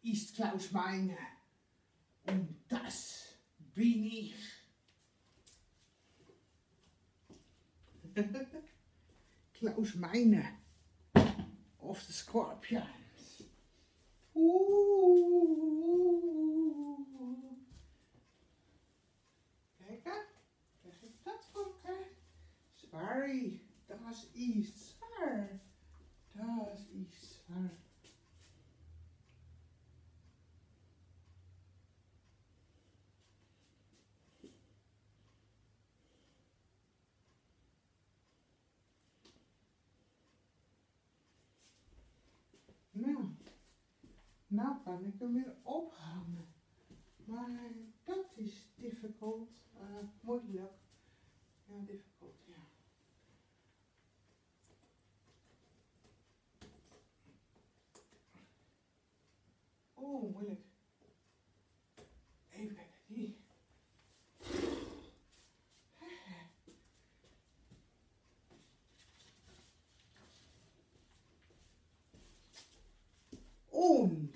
ist Klaus meine. Und das bin ich. Klaus meine. Of the Scorpions. Kijk, krijg ik dat voor elkaar? Sorry, das ist zwaar. Das ist zwaar. Nou kan ik hem weer ophangen. Maar dat is difficult. Moeilijk. Ja, difficult, ja. Oh, moeilijk. Even kijken, die. Und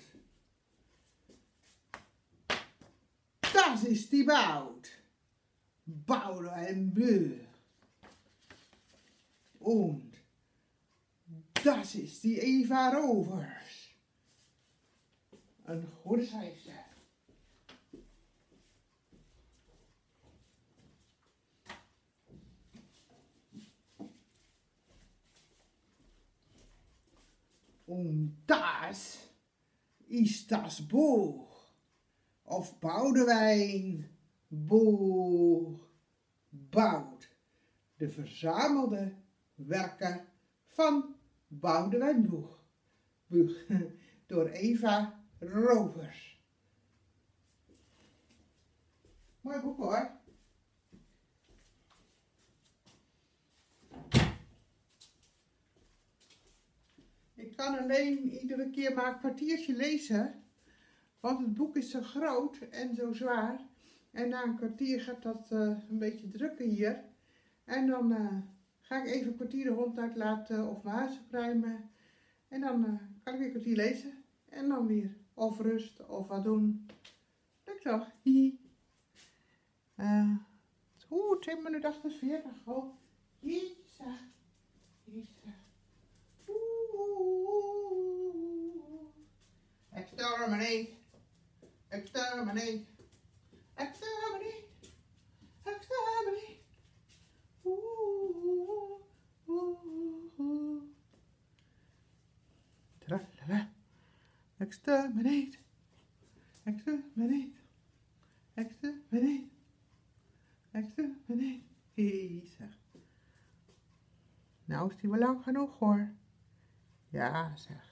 das ist die Baut. Boudewijn Bleu. Und das ist die Eva Rovers. Een goede schrijfster. Und das ist das Buch. Of Boudewijn Boer Boud. De verzamelde werken van Boudewijn Boer. Door Eva Rovers. Mooi boek hoor. Ik kan alleen iedere keer maar een kwartiertje lezen. Want het boek is zo groot en zo zwaar. En na een kwartier gaat dat een beetje drukken hier. En dan ga ik even een kwartier de hond uitlaten of mijn huis opruimen. En dan kan ik weer een kwartier lezen. En dan weer of rust of wat doen. Lukt toch? 2 minuten 48. Oh, jezus. Exterminate. Exterminate. Exterminate. Exterminate. Tralala. Exterminate. Exterminate. Exterminate. Exterminate. Zeg. Nou is die wel lang genoeg hoor. Ja zeg.